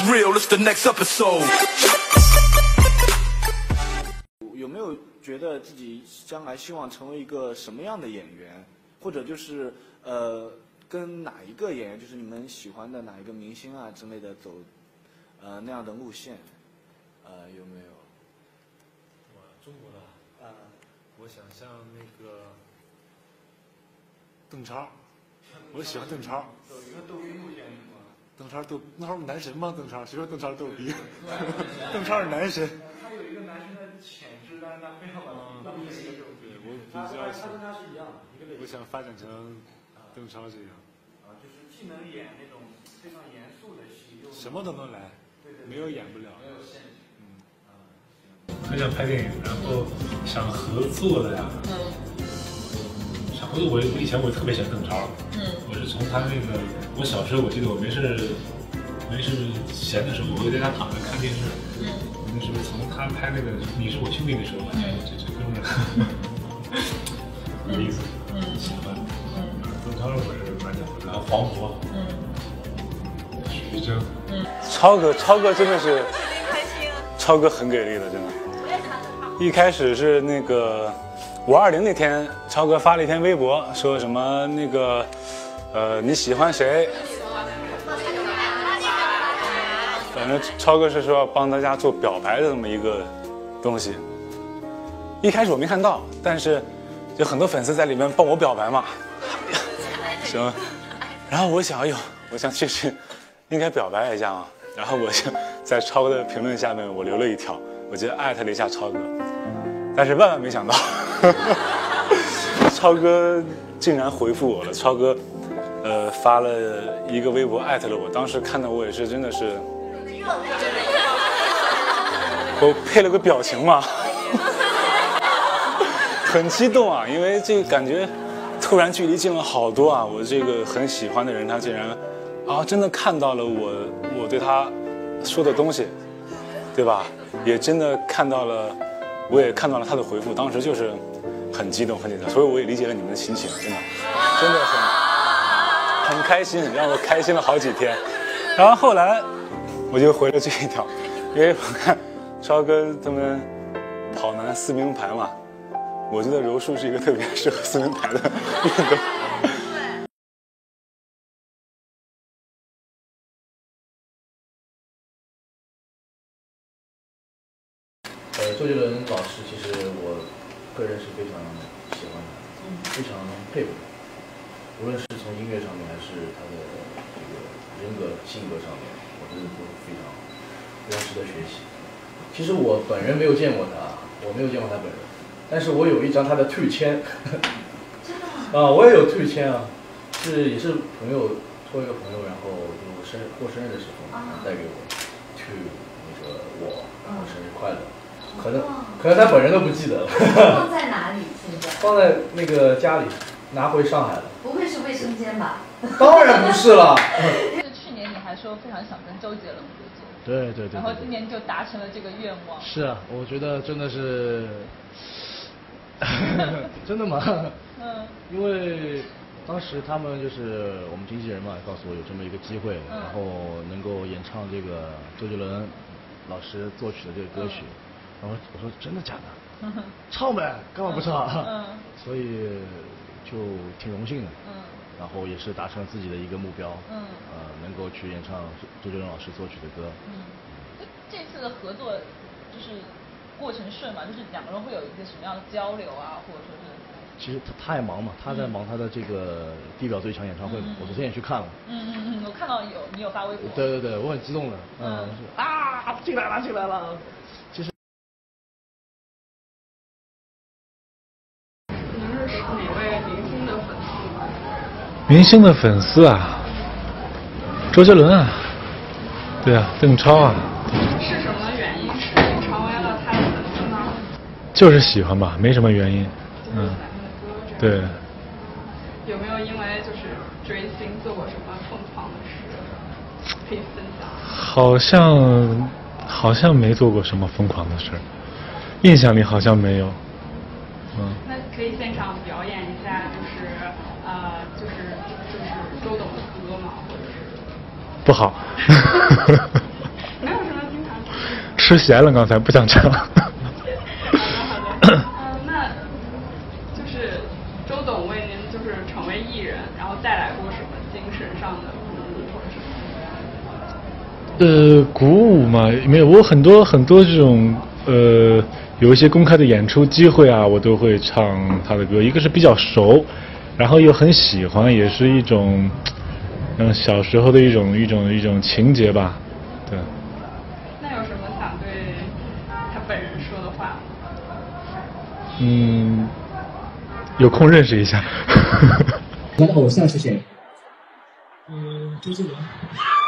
real, it's the next episode. 有没有觉得自己将来希望成为一个什么样的演员，或者就是跟哪一个演员，就是你们喜欢的哪一个明星啊之类的走那样的路线，有没有？ 中国的我想像那个邓超，我喜欢邓超。 走一个逗逼路线是吗？ 邓超那会儿男神吗？邓超谁说邓超逗逼？邓超是男神。 他有一个男生的潜质，但是他非要把他当成一个逗逼。 对，我比较他跟他是一样的一个类型。 我想发展成邓超这样。 就是既能演那种非常严肃的戏，又什么都能来，没有演不了。 没有限制。 很想拍电影，然后想合作的呀。想合作，我以前特别喜欢邓超。我是从他那个，我小时候我记得我没事闲的时候，我会在家躺着看电视。那时候从他拍那个《你是我兄弟》的时候，这哥们儿有意思，喜欢。邓超我是蛮想的，然后黄渤，徐峥，超哥真的是，超哥很给力的，真的。一开始是那个520那天，超哥发了一篇微博，说什么那个你喜欢谁？反正超哥是说要帮大家做表白的这么一个东西。一开始我没看到，但是有很多粉丝在里面帮我表白嘛。行，然后我想，哎呦，我想其实应该表白一下嘛。然后我就在超哥的评论下面我留了一条，我就艾特了一下超哥，但是万万没想到，超哥竟然回复我了。超哥发了一个微博艾特了我，当时看到我也是真的是，我配了个表情嘛，很激动啊，因为这个感觉突然距离近了好多啊！我这个很喜欢的人，他竟然真的看到了我对他说的东西，对吧？也真的看到了，我也看到了他的回复，当时就是很激动，很紧张，所以我也理解了你们的心情，真的很开心，让我开心了好几天。然后后来我就回了这一条，因为我看超哥他们跑男4名牌嘛，我觉得柔术是一个特别适合4名牌的运动。 周杰伦老师，其实我个人是非常喜欢的，非常佩服他。无论是从音乐上面，还是他的这个人格性格上面，我觉得都非常值得学习。其实我本人没有见过他，我没有见过他本人，但是我有一张他的退签。我也有退签啊，也是朋友托一个朋友，然后就过生日的时候带给我，去那个我生日快乐。可能他本人都不记得了。 放在哪里？现在放在那个家里，拿回上海了。 不会是卫生间吧？ 当然不是了。 去年你还说非常想跟周杰伦合作， 对。 然后今年就达成了这个愿望。 是啊，我觉得真的是，真的吗？因为当时他们就是我们经纪人嘛，告诉我有这么一个机会，然后能够演唱这个周杰伦老师作曲的这个歌曲。然后我说真的假的？唱呗，干嘛不唱？所以就挺荣幸的。然后也是达成了自己的一个目标。能够去演唱周杰伦老师作曲的歌。 这次的合作就是过程顺嘛，就是两个人会有一个什么样的交流啊，或者说是？ 其实他也忙嘛，他在忙他的这个地表最强演唱会嘛。我昨天也去看了。 我看到你有发微博。 对，我很激动的。进来了。 明星的粉丝啊，周杰伦啊，对啊，邓超啊。 是什么原因使你成为了他的粉丝呢？ 就是喜欢吧，没什么原因。对。 有没有因为就是追星做过什么疯狂的事可以分享？好像没做过什么疯狂的事，印象里好像没有。 那可以现场表演一下，就是周董的歌吗？或者是？ 不好。 吃咸了，刚才不想唱。 那就是周董为您就是成为艺人，然后带来过什么精神上的鼓舞或者什么？ 鼓舞嘛，没有，我很多这种有一些公开的演出机会啊，我都会唱他的歌。一个是比较熟，然后又很喜欢，也是一种小时候的一种情节吧，对。 那有什么想对他本人说的话吗？ 有空认识一下。 他的偶像是谁？周杰伦。